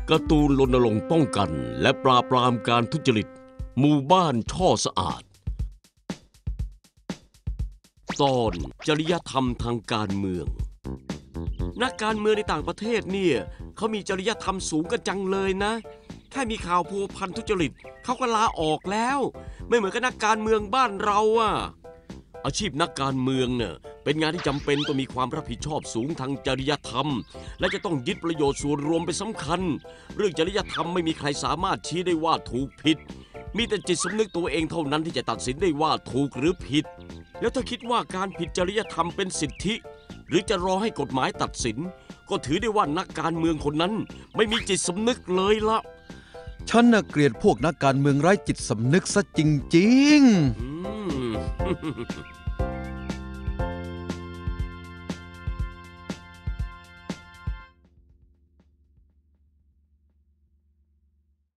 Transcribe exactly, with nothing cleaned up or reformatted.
การ์ตูนรณรงค์ป้องกันและปราบปรามการทุจริตหมู่บ้านช่อสะอาดตอนจริยธรรมทางการเมืองนักการเมืองในต่างประเทศเนี่ยเขามีจริยธรรมสูงกันจังเลยนะแค่มีข่าวพัวพันทุจริตเขาก็ลาออกแล้วไม่เหมือนกับนักการเมืองบ้านเราอะอาชีพนักการเมืองเนี่ยเป็นงานที่จำเป็นต้องมีความรับผิดชอบสูงทางจริยธรรมและจะต้องยึดประโยชน์ส่วนรวมเป็นสำคัญเรื่องจริยธรรมไม่มีใครสามารถชี้ได้ว่าถูกผิดมีแต่จิตสำนึกตัวเองเท่านั้นที่จะตัดสินได้ว่าถูกหรือผิดแล้วถ้าคิดว่าการผิดจริยธรรมเป็นสิทธิหรือจะรอให้กฎหมายตัดสินก็ถือได้ว่านักการเมืองคนนั้นไม่มีจิตสำนึกเลยละฉันน่ะเกลียดพวกนักการเมืองไร้จิตสำนึกซะจริงๆ